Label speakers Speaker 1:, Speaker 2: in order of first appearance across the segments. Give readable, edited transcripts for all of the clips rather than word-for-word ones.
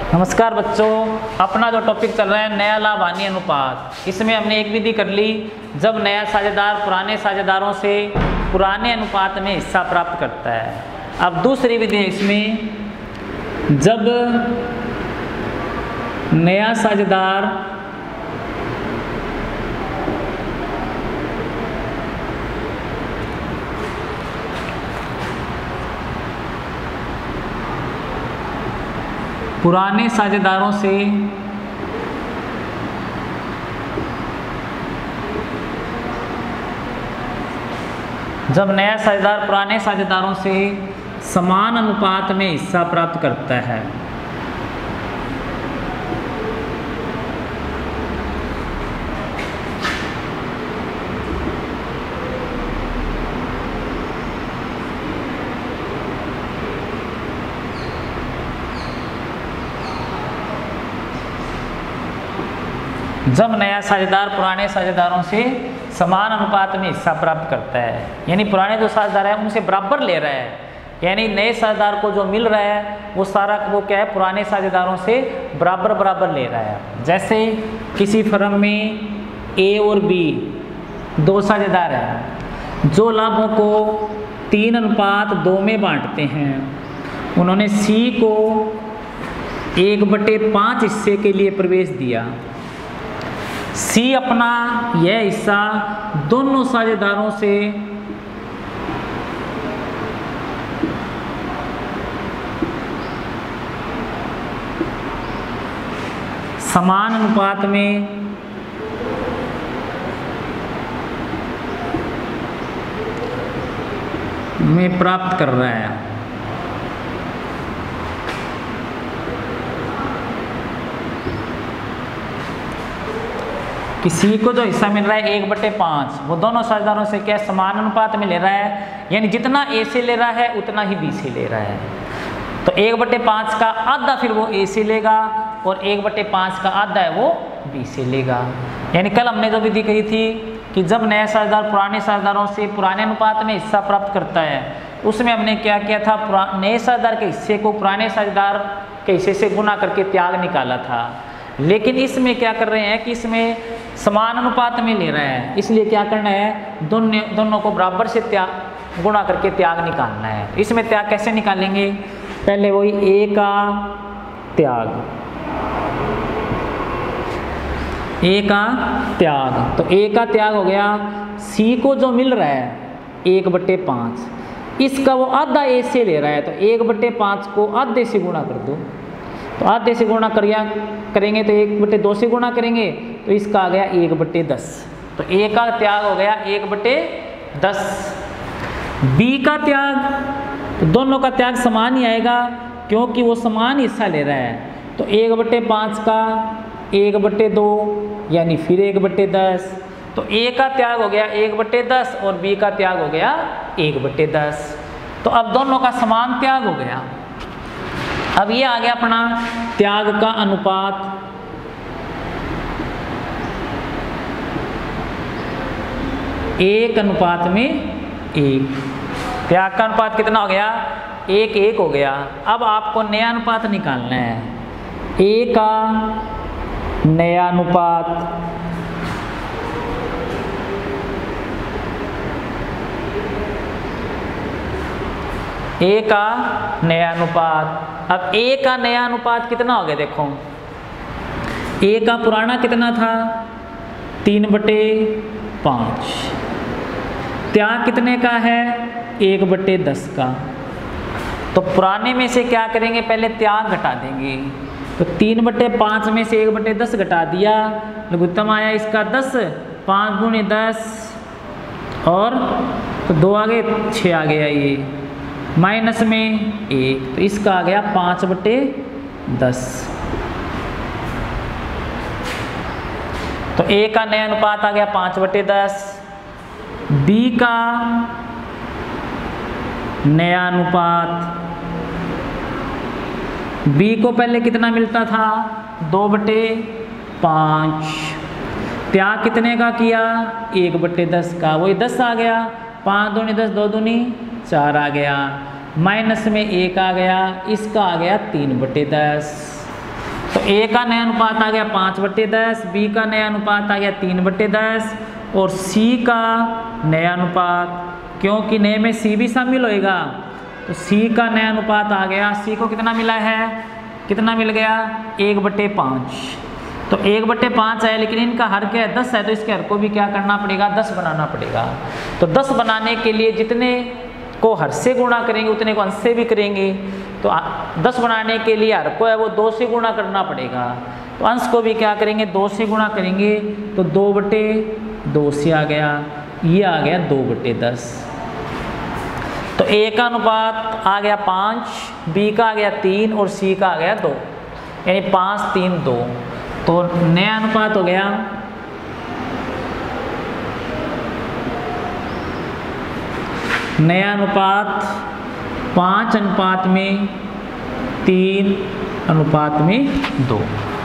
Speaker 1: नमस्कार बच्चों, अपना जो टॉपिक चल रहा है नया लाभ हानि अनुपात। इसमें हमने एक विधि कर ली, जब नया साझेदार पुराने साझेदारों से पुराने अनुपात में हिस्सा प्राप्त करता है। अब दूसरी विधि है इसमें, जब नया साझेदार पुराने साझेदारों से पुराने साझेदारों से समान अनुपात में हिस्सा प्राप्त करता है। जब नया साझेदार पुराने साझेदारों से समान अनुपात में हिस्सा प्राप्त करता है, यानी पुराने जो साझेदार है उनसे बराबर ले रहा है, यानी नए साझेदार को जो मिल रहा है वो सारा वो क्या है, पुराने साझेदारों से बराबर बराबर ले रहा है। जैसे किसी फर्म में ए और बी दो साझेदार हैं जो लाभों को 3:2 में बांटते हैं। उन्होंने सी को 1/5 हिस्से के लिए प्रवेश दिया। सी अपना यह हिस्सा दोनों साझेदारों से समान अनुपात में प्राप्त कर रहा है। किसी को जो हिस्सा मिल रहा है 1/5, वो दोनों साझेदारों से क्या समान अनुपात में ले रहा है, यानी जितना ए से ले रहा है उतना ही बी से ले रहा है। तो 1/5 का आधा फिर वो ए से लेगा और 1/5 का आधा है वो बी से लेगा। यानी कल हमने जो विधि कही थी कि जब नया साझेदार पुराने साझेदारों से पुराने अनुपात में हिस्सा प्राप्त करता है, उसमें हमने क्या किया था, नए साझेदार के हिस्से को पुराने साझेदार के हिस्से से गुना करके त्याग निकाला था। लेकिन इसमें क्या कर रहे हैं कि इसमें समान अनुपात में ले रहा है, इसलिए क्या करना है, दोनों को बराबर से गुणा करके त्याग निकालना है। इसमें त्याग कैसे निकालेंगे, पहले वही ए का त्याग, तो ए का त्याग हो गया। सी को जो मिल रहा है 1/5, इसका वो आधा ए से ले रहा है, तो 1/5 को आधे से गुणा कर दो। तो आधे से गुणा करेंगे तो 1/2 से गुणा करेंगे तो इसका आ गया 1/10। तो ए का त्याग हो गया 1/10। बी का त्याग, तो दोनों का त्याग समान ही आएगा क्योंकि वो समान हिस्सा ले रहा है। तो 1/5 का 1/2 यानी फिर 1/10। तो ए का त्याग हो गया 1/10 और बी का त्याग हो गया 1/10। तो अब दोनों का समान त्याग हो गया। अब ये आ गया अपना त्याग का अनुपात। एक अनुपात में 1। त्याग का अनुपात कितना हो गया, 1:1 हो गया। अब आपको नया अनुपात निकालना है। ए का नया अनुपात अब ए का नया अनुपात कितना हो गया, देखो ए का पुराना कितना था 3/5, त्याग कितने का है 1/10 का। तो पुराने में से क्या करेंगे, पहले त्याग घटा देंगे। तो 3/5 में से 1/10 घटा दिया, लघुत्तम आया इसका 10, 5 × 10 और तो 2 आ गए, 6 आ गया, ये माइनस में 1, तो इसका आ गया 5/10। तो ए का नया अनुपात आ गया 5/10। बी का नया अनुपात, बी को पहले कितना मिलता था 2/5, त्याग कितने का किया 1/10 का, वही 10 आ गया, 5 दूनी 10, 2 दूनी 4 आ गया, माइनस में 1 आ गया, इसका आ गया 3/10। तो ए का नया अनुपात आ गया 5/10, बी का नया अनुपात आ गया 3/10 और सी का नया अनुपात, क्योंकि नए में सी भी शामिल होएगा, तो सी का नया अनुपात आ गया, सी को कितना मिला है, कितना मिल गया 1/5। तो 1/5 है, लेकिन इनका हर क्या है 10 है, तो इसके हर को भी क्या करना पड़ेगा 10 बनाना पड़ेगा। तो 10 बनाने के लिए जितने को हर से गुणा करेंगे उतने को अंश से भी करेंगे। तो 10 बनाने के लिए हर को है वो 2 से गुणा करना पड़ेगा, तो अंश को भी क्या करेंगे 2 से गुणा करेंगे, तो 2/2 से आ गया, ये आ गया 2/10। तो ए का अनुपात आ गया 5, बी का आ गया 3 और सी का आ गया 2, यानी 5, 3, 2। तो नया अनुपात हो गया नया अनुपात 5:3:2।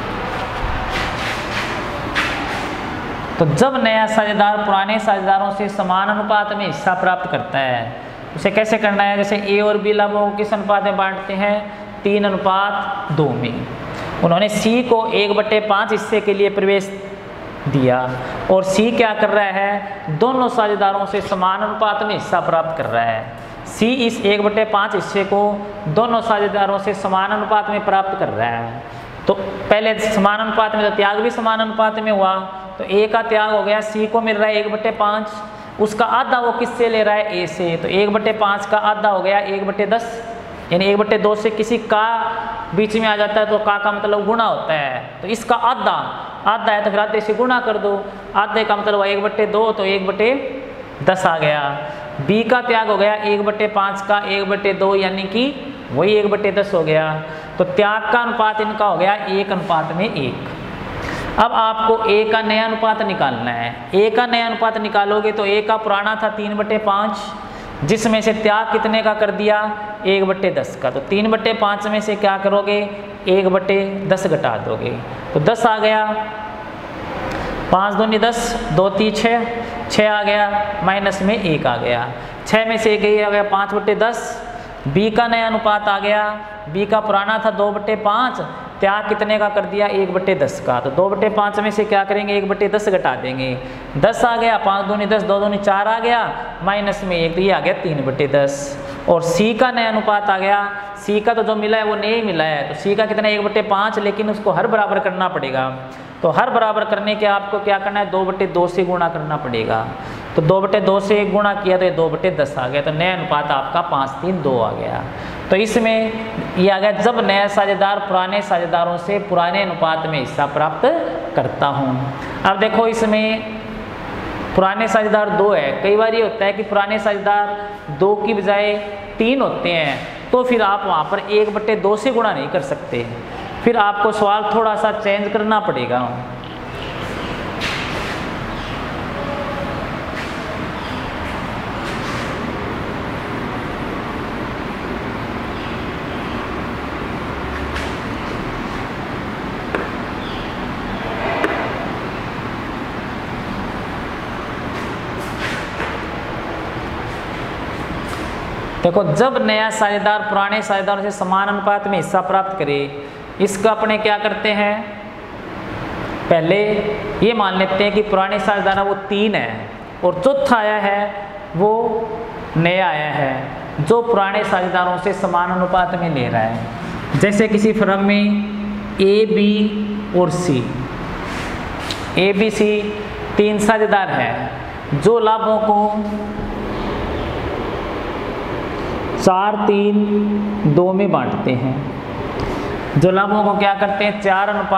Speaker 1: तो जब नया साझेदार पुराने साझेदारों से समान अनुपात में हिस्सा प्राप्त करता है, उसे कैसे करना है, जैसे ए और बी लाभों को किस अनुपात में बांटते हैं 3:2 में। उन्होंने सी को 1/5 हिस्से के लिए प्रवेश दिया और सी क्या कर रहा है, दोनों साझेदारों से समान अनुपात में हिस्सा प्राप्त कर रहा है। सी इस 1/5 हिस्से को दोनों साझेदारों से समान अनुपात में प्राप्त कर रहा है। तो पहले समान अनुपात में, तो त्याग भी समान अनुपात में हुआ, तो ए का त्याग हो गया, सी को मिल रहा है 1/5, उसका आधा वो किससे ले रहा है ए से, तो 1/5 का आधा हो गया 1/10, यानी 1/2 से किसी का बीच में आ जाता है तो का मतलब गुणा होता है, तो इसका आधा है तो फिर आधे से गुणा कर दो, आधे का मतलब 1/2 तो 1/10 आ गया। बी का त्याग हो गया 1/5 का 1/2 यानी कि वही 1/10 हो गया। तो त्याग का अनुपात इनका हो गया 1:1। अब आपको ए का नया अनुपात निकालना है। ए का नया अनुपात निकालोगे तो ए का पुराना था 3/5, जिसमें से त्याग कितने का कर दिया 1/10 का, तो 3/5 में से क्या करोगे 1/10 घटा दोगे, तो 10 आ गया, 5 दूनी 10, 2 3 6 आ गया, माइनस में 1 आ गया, 6 में से 1 आ गया 5/10। बी का नया अनुपात आ गया, बी का पुराना था 2/5, त्याग कितने का कर दिया 1/10 का, तो 2/5 में से क्या करेंगे 1/10 घटा देंगे, 10 आ गया, 5 दूनी 10, 2 दूनी 4 आ गया, माइनस में 1, तो ये आ गया 3/10। और सी का नया अनुपात आ गया, सी का तो जो मिला है वो नहीं मिला है, तो सी का कितना 1/5, लेकिन उसको हर बराबर करना पड़ेगा, तो हर बराबर करने के आपको क्या करना है 2/2 से गुणा करना पड़ेगा, तो 2/2 से गुणा किया तो ये 2/10 आ गया, तो नया अनुपात आपका 5:3:2 आ गया। तो इसमें ये आ गया जब नया साझेदार पुराने साझेदारों से पुराने अनुपात में हिस्सा प्राप्त करता हूँ। अब देखो इसमें पुराने साझेदार 2 है, कई बार ये होता है कि पुराने साझेदार 2 की बजाय 3 होते हैं, तो फिर आप वहाँ पर 1/2 से गुणा नहीं कर सकते, फिर आपको सवाल थोड़ा सा चेंज करना पड़ेगा। देखो जब नया साझेदार पुराने साझेदारों से समान अनुपात में हिस्सा प्राप्त करे, इसका अपने क्या करते हैं, पहले ये मान लेते हैं कि पुराने साझेदार वो 3 है और चौथा आया है वो नया आया है जो पुराने साझेदारों से समान अनुपात में ले रहा है। जैसे किसी फर्म में ए, बी और सी, ए, बी, सी 3 साझेदार हैं जो लाभों को 4:3:2 में बांटते हैं, जो लाभों को क्या करते हैं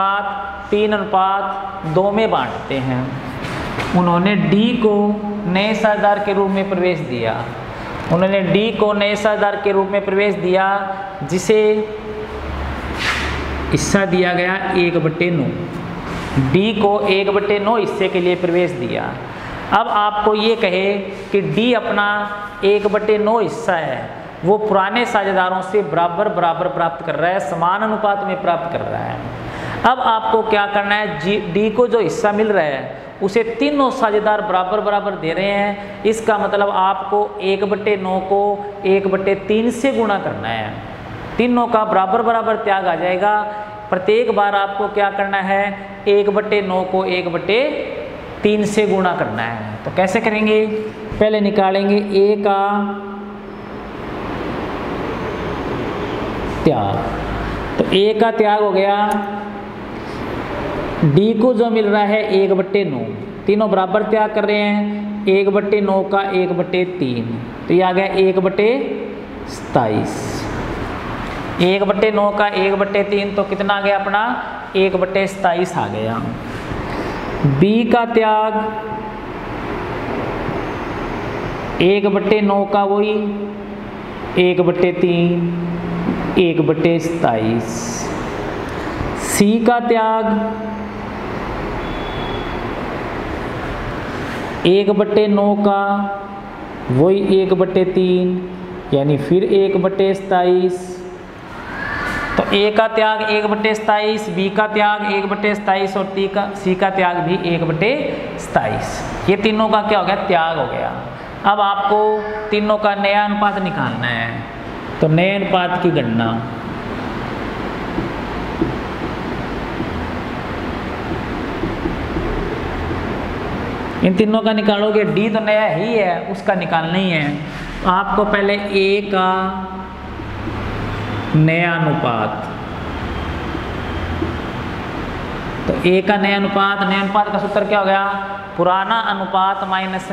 Speaker 1: 4:3:2 में बांटते हैं। उन्होंने डी को नए साझेदार के रूप में प्रवेश दिया, उन्होंने डी को नए साझेदार के रूप में प्रवेश दिया जिसे हिस्सा दिया गया 1/9, डी को 1/9 हिस्से के लिए प्रवेश दिया। अब आपको ये कहे कि डी अपना 1/9 हिस्सा है वो पुराने साझेदारों से बराबर प्राप्त कर रहा है, समान अनुपात में प्राप्त कर रहा है। अब आपको क्या करना है, डी को जो हिस्सा मिल रहा है उसे तीनों साझेदार बराबर दे रहे हैं, इसका मतलब आपको 1/9 को 1/3 से गुणा करना है, तीनों का बराबर त्याग आ जाएगा। प्रत्येक बार आपको क्या करना है, 1/9 को 1/3 से गुणा करना है। तो कैसे करेंगे, पहले निकालेंगे a का त्याग। तो a का त्याग हो गया, d को जो मिल रहा है 1/9, तीनों बराबर त्याग कर रहे हैं, 1/9 का 1/3, तो ये आ गया 1/27। 1/9 का 1/3 तो कितना आ गया अपना 1/27 आ गया। b का त्याग 1/9 का वही 1/3, 1/27। c का त्याग 1/9 का वही 1/3, यानी फिर 1/27। तो a का त्याग 1/27, b का त्याग 1/27 और c का त्याग भी 1/27। ये तीनों का क्या हो गया, त्याग हो गया। अब आपको तीनों का नया अनुपात निकालना है। तो नए अनुपात की गणना, इन तीनों का निकालोगे, d तो नया ही है, उसका निकालना ही है। तो आपको पहले a का नया अनुपात, तो a का नया अनुपात, नया अनुपात का सूत्र क्या हो गया, पुराना अनुपात माइनस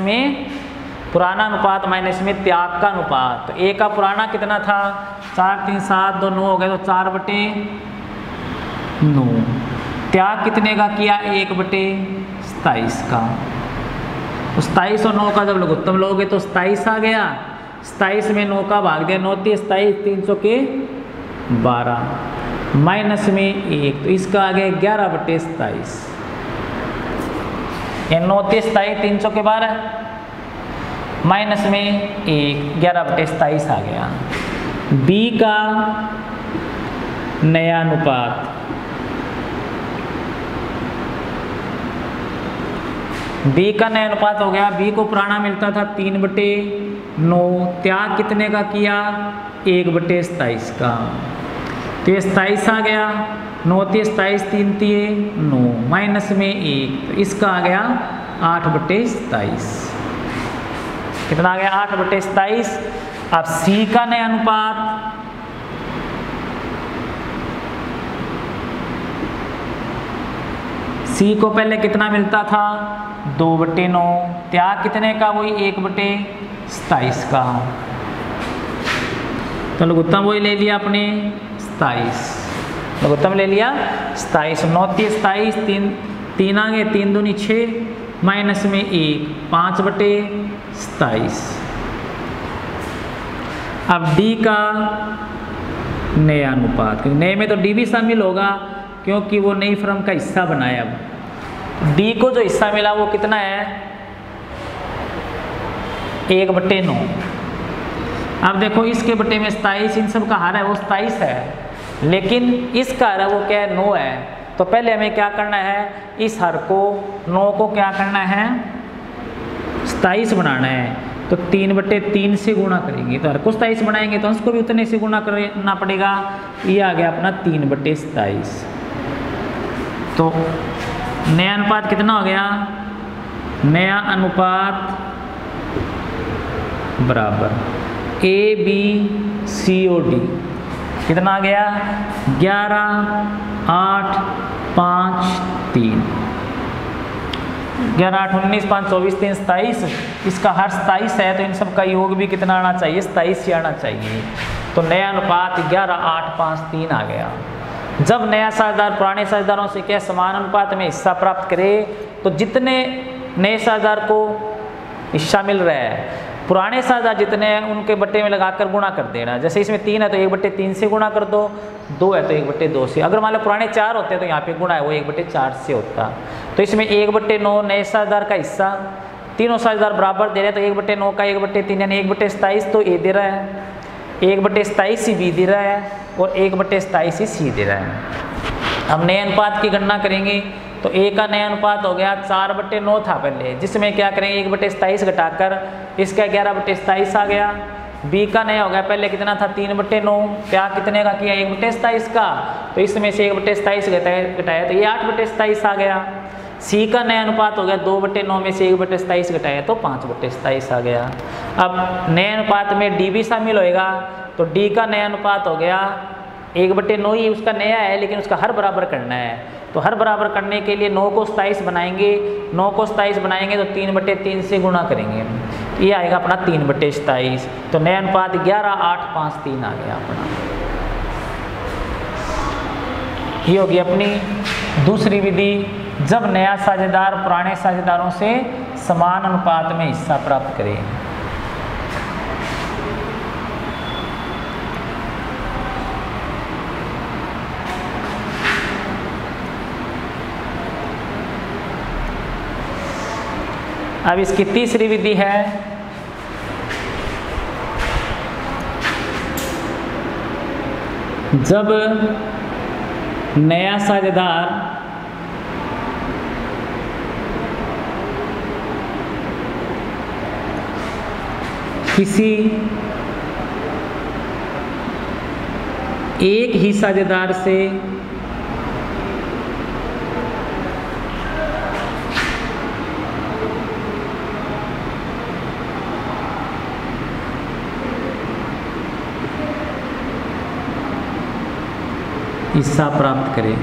Speaker 1: में त्याग का अनुपात। तो a का पुराना कितना था, 4 3 7 2 9 हो गए, तो 4/9। त्याग कितने का किया, 1/27 का। तो 27 और 9 का जब लघुत्तम लोगे तो 27 आ गया, 27 में 9 का भाग दिया, 9 3 27, 300 के 12, माइनस में 1, तो इसका आ गया 11/27। 9 3 27, 300 के 12, माइनस में 1, 11/27 आ गया। b का नया अनुपात, b का नया अनुपात हो गया, b को पुराना मिलता था 3/9, त्याग कितने का किया, 1/27 का। तो ये 27 आ गया, 9 3 27, 3 3 9, माइनस में 1, तो इसका आ गया 8/27। कितना आ गया, 8/27। अब c का नया अनुपात, c को पहले कितना मिलता था, 2/9, त्याग कितने का, वही 1/27 का। तो लघुत्तम वही ले लिया अपने 27, लघुत्तम ले लिया 27। 9 3 27, 3 आ गए, 3 दूनी 6, माइनस में 1, 5/27। अब d का नया अनुपात, क्योंकि नए में तो d भी शामिल होगा क्योंकि वो नई फर्म का हिस्सा बनाया। अब d को जो हिस्सा मिला वो कितना है, 1/9। अब देखो इसके बटे में 27, इन सब का हर है वो 27 है, लेकिन इसका हर है वो क्या है, 9 है। तो पहले हमें क्या करना है, इस हर को 9 को क्या करना है, 27 बनाना है। तो 3/3 से गुणा करेंगे, तो हर को 27 बनाएंगे तो अंश को भी उतने से गुणा करना पड़ेगा। ये आ गया अपना 3/27। तो नया अनुपात कितना हो गया, नया अनुपात बराबर ABCOD कितना आ गया, 11 8 5 3, 11 8 19 5 24 3 27। इसका हर 27 है, तो इन सब का योग भी कितना आना चाहिए, 27 ही आना चाहिए। तो नया अनुपात 11 8 5 3 आ गया। जब नया साझेदार पुराने साझेदारों से क्या समान अनुपात में हिस्सा प्राप्त करे, तो जितने नए साझेदार को हिस्सा मिल रहा है, पुराने साझेदार जितने हैं उनके बट्टे में लगाकर गुणा कर देना। जैसे इसमें 3 है तो 1/3 से गुणा कर दो, 2 है तो 1/2 से। अगर मान लो पुराने 4 होते हैं तो यहाँ पे गुणा है वो 1/4 से होता। तो इसमें 1/9 नए साझेदार का हिस्सा, तीनों साझेदार बराबर दे रहे हैं, तो 1/9 का 1/3 यानी 1/27 तो ए दे रहा है, 1/27 ही बी दे रहा है और 1/27 ही सी दे रहा है। अब नए अनुपात की गणना करेंगे तो ए का नया अनुपात हो गया 4/9 था पहले, जिसमें क्या करेंगे 1/27 घटाकर इसका 11/27 आ गया। बी का नया हो गया, पहले कितना था 3/9, त्याग कितने का किया 1/27 का, तो इसमें से 1/27 घटाया तो ये 8/27 आ गया। सी का नया अनुपात हो गया 2/9 में से 1/27 घटाया तो 5/27 आ गया। अब नए अनुपात में डी भी शामिल होएगा तो डी का नया अनुपात हो गया 1/9 ही उसका नया है, लेकिन उसका हर बराबर करना है। तो हर बराबर करने के लिए 9 को 27 बनाएंगे, 9 को 27 बनाएंगे तो 3/3 से गुणा करेंगे, ये आएगा अपना 3/27। तो नया अनुपात 11, 8, 5, 3 आ गया अपना। ये होगी अपनी दूसरी विधि, जब नया साझेदार पुराने साझेदारों से समान अनुपात में हिस्सा प्राप्त करे। अब इसकी तीसरी विधि है जब नया साझेदार किसी एक ही साझेदार से हिस्सा प्राप्त करें।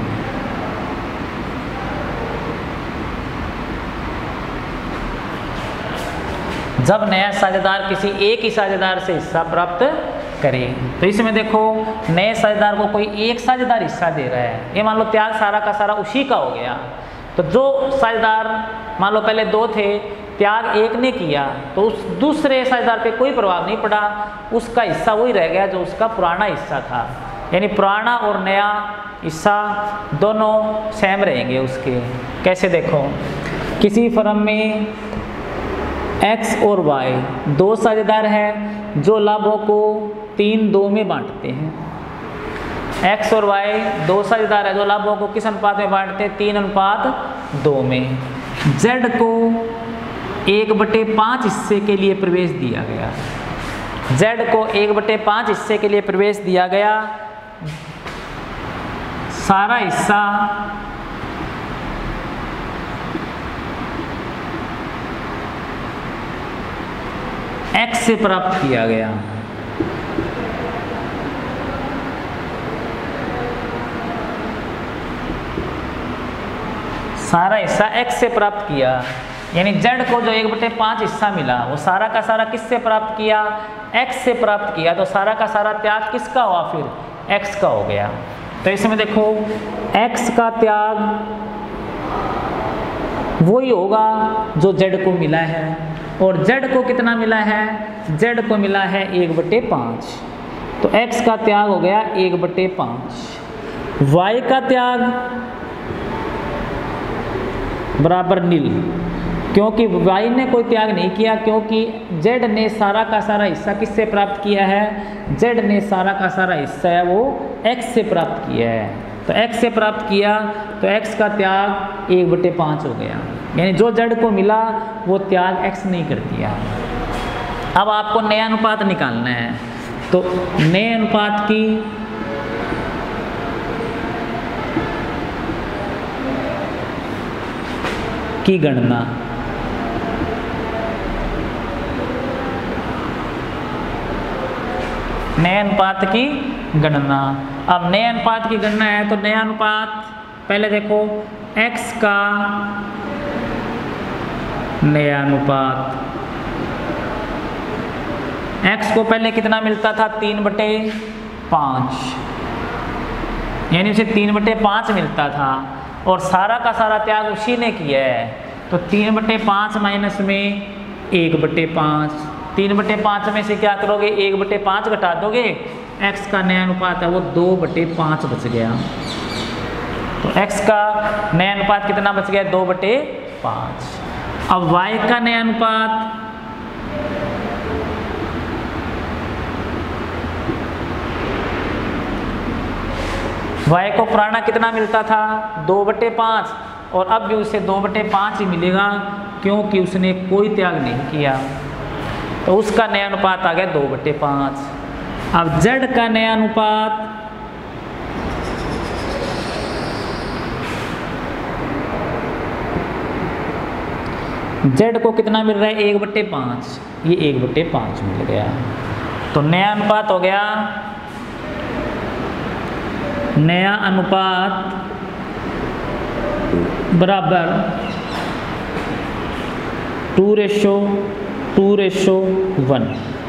Speaker 1: जब नया साझेदार किसी एक ही साझेदार से हिस्सा प्राप्त करे, तो इसमें देखो नए साझेदार को कोई एक साझेदार हिस्सा दे रहा है, ये मान लो त्याग सारा का सारा उसी का हो गया। तो जो साझेदार मान लो पहले 2 थे, त्याग एक ने किया तो उस दूसरे साझेदार पे कोई प्रभाव नहीं पड़ा, उसका हिस्सा वही रह गया जो उसका पुराना हिस्सा था। यानी पुराना और नया हिस्सा दोनों सेम रहेंगे उसके। कैसे देखो, किसी फर्म में एक्स और वाई 2 साझेदार हैं जो लाभों को 3-2 में बांटते हैं। एक्स और वाई 2 साझेदार है जो लाभों को किस अनुपात में बांटते हैं? 3:2 में। जेड को 1/5 हिस्से के लिए प्रवेश दिया गया। जेड को 1/5 हिस्से के लिए प्रवेश दिया गया। सारा हिस्सा एक्स से प्राप्त किया गया। सारा हिस्सा एक्स से प्राप्त किया, यानी जेड को जो 1/5 हिस्सा मिला वो सारा का सारा किससे प्राप्त किया? एक्स से प्राप्त किया। तो सारा का सारा त्याग किसका हुआ? फिर एक्स का हो गया। तो इसमें देखो एक्स का त्याग वही होगा जो जेड को मिला है, और जेड को कितना मिला है? जेड को मिला है 1/5। तो एक्स का त्याग हो गया 1/5। वाई का त्याग बराबर नील, क्योंकि वाई ने कोई त्याग नहीं किया, क्योंकि जेड ने सारा का सारा हिस्सा किससे प्राप्त किया है? जेड ने सारा का सारा हिस्सा है वो एक्स से प्राप्त किया है। तो एक्स से प्राप्त किया तो एक्स का त्याग 1/5 हो गया, यानी जो जेड को मिला वो त्याग एक्स नहीं कर दिया। अब आपको नया अनुपात निकालना है, तो नए अनुपात की गणना नए अनुपात की गणना। अब नए अनुपात की गणना है तो नया अनुपात पहले देखो x का नया अनुपात, x को पहले कितना मिलता था? 3/5, यानी उसे 3/5 मिलता था, और सारा का सारा त्याग उसी ने किया है। तो 3/5 माइनस में 1/5, 3/5 में से क्या करोगे? 1/5 घटा दोगे, x का नया अनुपात है वो 2/5 बच गया। तो x का नया अनुपात कितना बच गया? 2/5। अब y का नया अनुपात y को पुराना कितना मिलता था? 2/5, और अब भी उसे 2/5 ही मिलेगा, क्योंकि उसने कोई त्याग नहीं किया। तो उसका नया अनुपात आ गया 2/5। अब z का नया अनुपात जेड को कितना मिल रहा है 1/5, ये 1/5 मिल गया। तो नया अनुपात हो गया, नया अनुपात बराबर 2:1,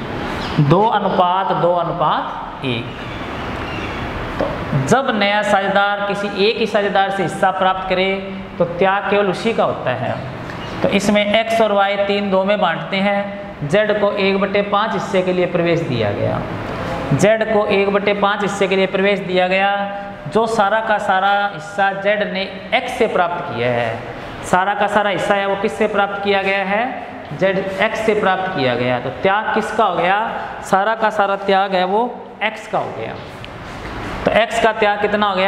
Speaker 1: 2:1। तो जब नया साझेदार किसी एक ही साझेदार से हिस्सा प्राप्त करे तो त्याग केवल उसी का होता है। तो इसमें x और y 3 में बांटते हैं। z को 1/5 हिस्से के लिए प्रवेश दिया गया, z को 1/5 हिस्से के लिए प्रवेश दिया गया। जो सारा का सारा हिस्सा z ने x से प्राप्त किया है, सारा का सारा हिस्सा है वो किससे प्राप्त किया गया है, x से प्राप्त किया गया। तो त्याग किसका हो गया, सारा का सारा त्याग है वो x का हो गया। तो x का त्याग कितना हो गया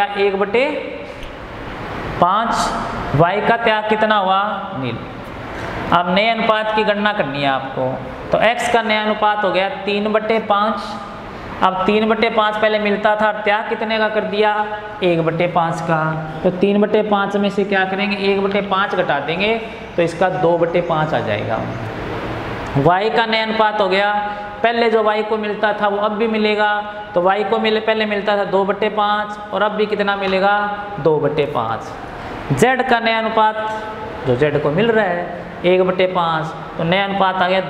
Speaker 1: 1/5, y का त्याग कितना हुआ 0। अब नए अनुपात की गणना करनी है आपको। तो x का नया अनुपात हो गया 3/5। अब 3/5 पहले मिलता था, त्याग कितने का कर दिया 1/5 का। तो 3/5 में से क्या करेंगे 1/5 घटा देंगे तो इसका 2/5 आ जाएगा। y का नया अनुपात हो गया, पहले जो y को मिलता था वो अब भी मिलेगा। तो y को पहले मिलता था 2/5 और अब भी कितना मिलेगा 2/5। z का नया अनुपात जो z को मिल रहा है 1/5, तो नया अनुपात आ गया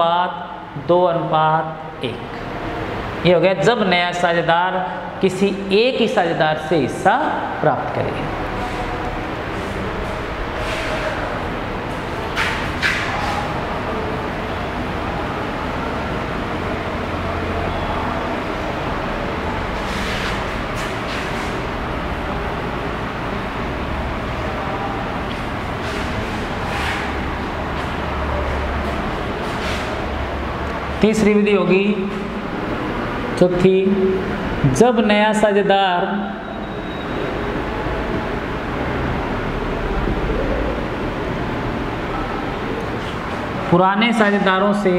Speaker 1: 2:1। ये हो गया जब नया साझेदार किसी एक ही साझेदार से हिस्सा प्राप्त करे। तीसरी विधि होगी चौथी, जब नया साझेदार पुराने साझेदारों से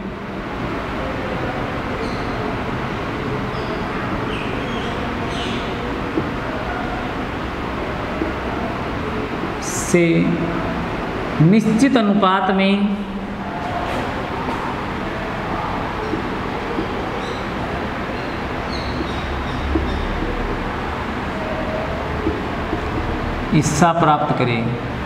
Speaker 1: निश्चित अनुपात में हिस्सा प्राप्त करें।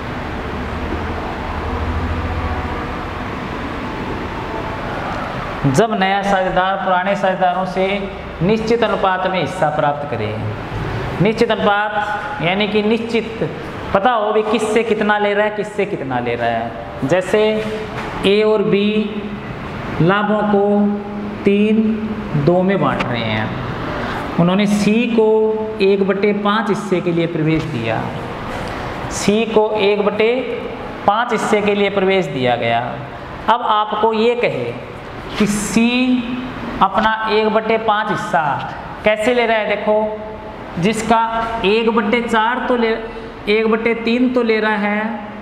Speaker 1: जब नया साझेदार पुराने साझेदारों से निश्चित अनुपात में हिस्सा प्राप्त करे। निश्चित अनुपात यानी कि निश्चित पता हो भी किससे कितना ले रहा है, किससे कितना ले रहा है। जैसे ए और बी लाभों को 3-2 में बांट रहे हैं। उन्होंने सी को 1/5 हिस्से के लिए प्रवेश दिया। सी को 1/5 हिस्से के लिए प्रवेश दिया गया। अब आपको ये कहे कि सी अपना 1/5 हिस्सा कैसे ले रहा है, देखो जिसका 1/4 तो 1/3 तो ले रहा है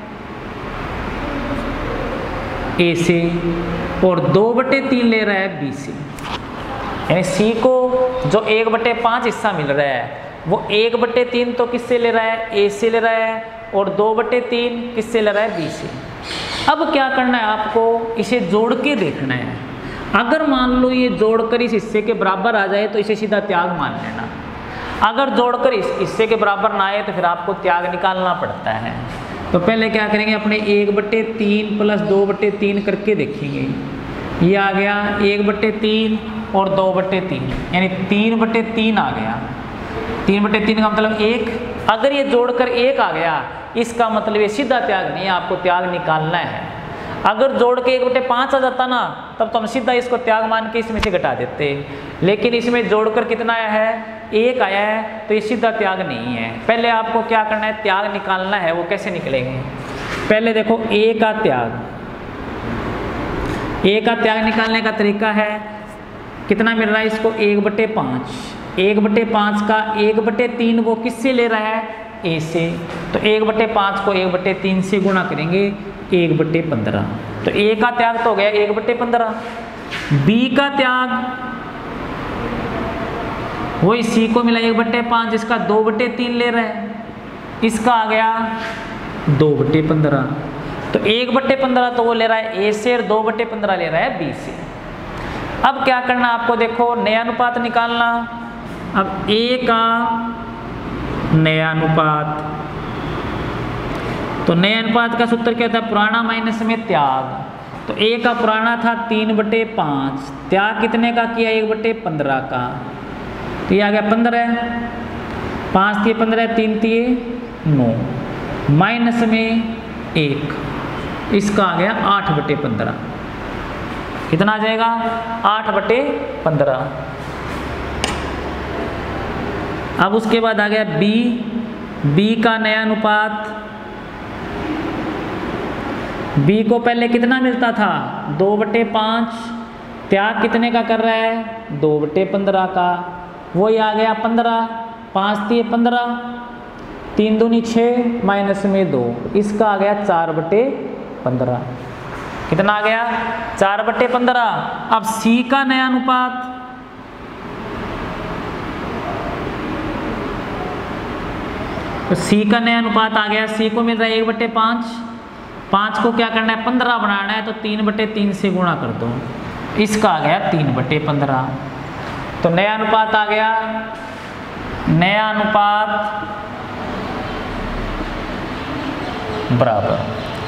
Speaker 1: ए से और 2/3 ले रहा है बी से। यानी सी को जो 1/5 हिस्सा मिल रहा है वो 1/3 तो किससे ले रहा है, ए से ले रहा है और 2/3 किससे ले रहा है, बी से। अब क्या करना है आपको, इसे जोड़ के देखना है। अगर मान लो ये जोड़कर इस हिस्से के बराबर आ जाए तो इसे सीधा त्याग मान लेना। अगर जोड़कर इस हिस्से के बराबर ना आए तो फिर आपको त्याग निकालना पड़ता है। तो पहले क्या करेंगे, अपने 1/3 प्लस 2/3 करके देखेंगे। ये आ गया 1/3 और 2/3 यानी 3/3 आ गया। 3/3 का मतलब 1। अगर ये जोड़कर 1 आ गया इसका मतलब ये सीधा त्याग नहीं है, आपको त्याग निकालना है। अगर जोड़ के 1/5 आ जाता ना तब तो हम सीधा इसको त्याग मान के इसमें से घटा देते, लेकिन इसमें जोड़कर कितना आया है, 1 आया है, तो ये सीधा त्याग नहीं है। पहले आपको क्या करना है, त्याग निकालना है। वो कैसे निकलेंगे, पहले देखो ए का त्याग निकालने का तरीका है, कितना मिल रहा है इसको 1/5। 1/5 का 1/3 वो किससे ले रहा है, ए से। तो 1/5 को 1/3 से गुणा करेंगे 1/15। तो ए का त्याग तो हो गया 1/15। बी का त्याग वही सी को मिला 1/5 जिसका 2/3 ले रहा है, इसका आ गया 2/15। तो 1/15 तो वो ले रहा है ए से और 2/15 ले रहा है बी से। अब क्या करना आपको, देखो नया अनुपात निकालना। अब ए का नया अनुपात, तो नया अनुपात का सूत्र क्या होता है, पुराना माइनस में त्याग। तो ए का पुराना था 3/5, त्याग कितने का किया 1/15 का, तो ये आ गया 15, 5 तिये 15, 3 तिये 9, माइनस में 1, इसका आ गया 8/15। कितना आ जाएगा 8/15। अब उसके बाद आ गया बी का नया अनुपात। बी को पहले कितना मिलता था 2/5, त्याग कितने का कर रहा है 2/15 का, वही आ गया 15, 5 तिये 15, 3 दूनी 6, माइनस में 2, इसका आ गया 4/15। कितना आ गया 4/15। अब सी का नया अनुपात, तो सी का नया अनुपात आ गया, सी को मिल रहा है 1/5, 5 को क्या करना है 15 बनाना है, तो 3/3 से गुणा कर दो, इसका आ गया 3/15। तो नया अनुपात आ गया, नया अनुपात बराबर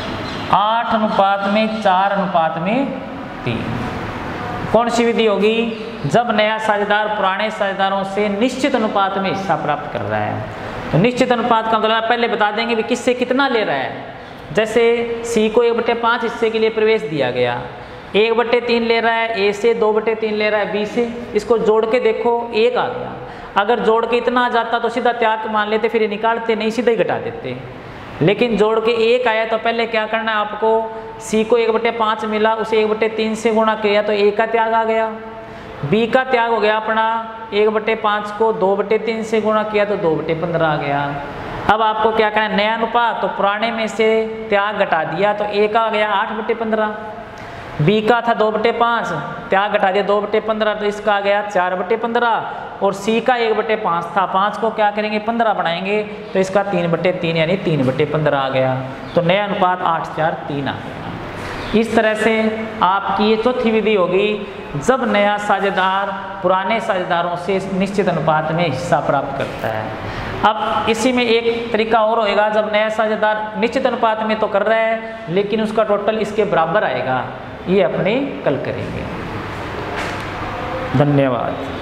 Speaker 1: 8:4:3। कौन सी विधि होगी, जब नया साझेदार पुराने साझेदारों से निश्चित अनुपात में हिस्सा प्राप्त कर रहा है। तो निश्चित अनुपात का मतलब पहले बता देंगे भी किससे कितना ले रहा है। जैसे सी को 1/5 हिस्से के लिए प्रवेश दिया गया, 1/3 ले रहा है ए से, 2/3 ले रहा है बी से, इसको जोड़ के देखो 1 आ गया। अगर जोड़ के इतना आ जाता तो सीधा त्याग मान लेते, फिर ये निकालते नहीं, सीधा ही घटा देते। लेकिन जोड़ के 1 आया तो पहले क्या करना है आपको, सी को 1/5 मिला, उसे 1/3 से गुणा किया तो ए का त्याग आ गया। बी का त्याग हो गया अपना 1/5 को 2/3 से गुणा किया तो 2/15 आ गया। अब आपको क्या करना है, नया अनुपात, तो पुराने में से त्याग घटा दिया तो ए का आ गया 8/15, बी का था 2/5, त्याग घटा दिया 2/15, तो इसका आ गया 4/15, और सी का 1/5 था, 5 को क्या करेंगे 15 बनाएंगे, तो इसका 3/3 यानी 3/15 आ गया। तो नया अनुपात 8:4:3 आ गया। इस तरह से आपकी ये चौथी विधि होगी, जब नया साझेदार पुराने साझेदारों से निश्चित अनुपात में हिस्सा प्राप्त करता है। अब इसी में एक तरीका और होएगा, जब नया साझेदार निश्चित अनुपात में तो कर रहा है लेकिन उसका टोटल इसके बराबर आएगा, ये अपने कल करेंगे। धन्यवाद।